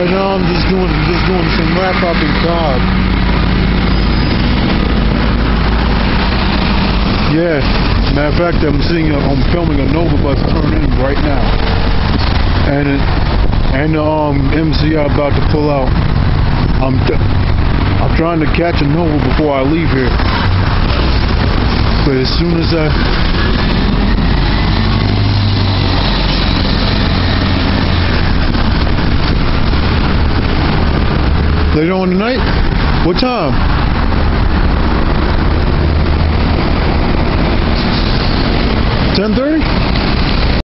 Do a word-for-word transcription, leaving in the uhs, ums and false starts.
Right now I'm just doing just doing some wrap up in Cobb. Yeah, matter of fact, I'm seeing a, I'm filming a Nova bus turn in right now, and it, and the um, M C are about to pull out. I'm I'm trying to catch a Nova before I leave here, but as soon as I later on tonight, what time? ten thirty?